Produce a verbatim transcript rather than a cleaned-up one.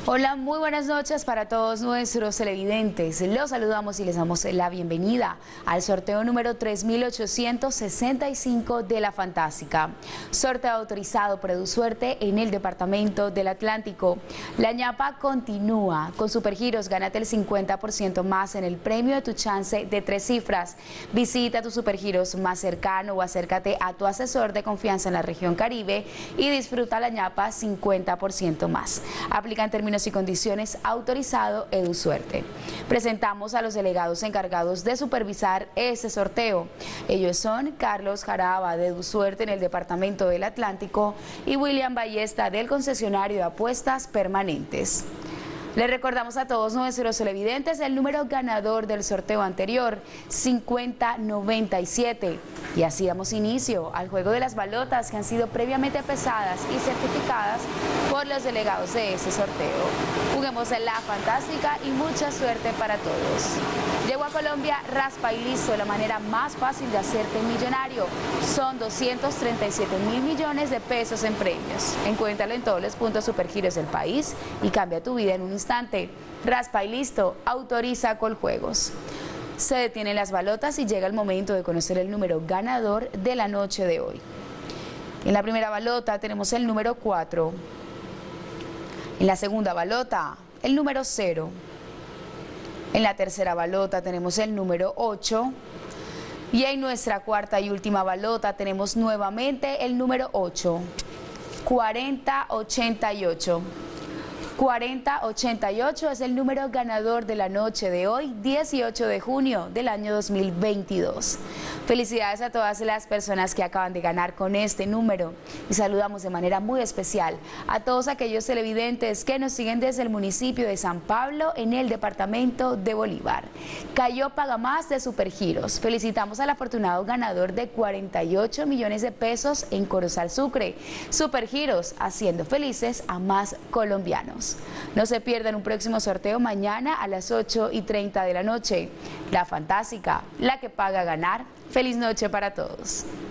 Hola, muy buenas noches para todos nuestros televidentes. Los saludamos y les damos la bienvenida al sorteo número tres mil ochocientos sesenta y cinco de La Fantástica. Sorteo autorizado por EduSuerte en el Departamento del Atlántico. La ñapa continúa. Con Supergiros, gánate el cincuenta por ciento más en el premio de tu chance de tres cifras. Visita tu Supergiros más cercano o acércate a tu asesor de confianza en la región Caribe y disfruta la ñapa cincuenta por ciento más. Aplican términos y condiciones, autorizado EduSuerte. Presentamos a los delegados encargados de supervisar este sorteo. Ellos son Carlos Jaraba de EduSuerte en el Departamento del Atlántico y William Ballesta del concesionario de apuestas permanentes. Les recordamos a todos nuestros televidentes el número ganador del sorteo anterior, cincuenta noventa y siete. Y así damos inicio al juego de las balotas que han sido previamente pesadas y certificadas por los delegados de este sorteo. Juguemos en La Fantástica y mucha suerte para todos. Llegó a Colombia Raspa y Listo, la manera más fácil de hacerte millonario. Son doscientos treinta y siete mil millones de pesos en premios. Encuéntralo en todos los puntos Supergiros del país y cambia tu vida en un instante. Raspa y Listo, autoriza Coljuegos. Se detienen las balotas y llega el momento de conocer el número ganador de la noche de hoy. En la primera balota tenemos el número cuatro. En la segunda balota, el número cero. En la tercera balota tenemos el número ocho. Y en nuestra cuarta y última balota tenemos nuevamente el número ocho. cuarenta ochenta y ocho. cuarenta ochenta y ocho es el número ganador de la noche de hoy, dieciocho de junio del año dos mil veintidós. Felicidades a todas las personas que acaban de ganar con este número y saludamos de manera muy especial a todos aquellos televidentes que nos siguen desde el municipio de San Pablo en el departamento de Bolívar. Cayó Paga Más de Supergiros. Felicitamos al afortunado ganador de cuarenta y ocho millones de pesos en Corozal Sucre. Supergiros, haciendo felices a más colombianos. No se pierdan un próximo sorteo mañana a las ocho y treinta de la noche. La Fantástica, la que paga ganar. Feliz noche para todos.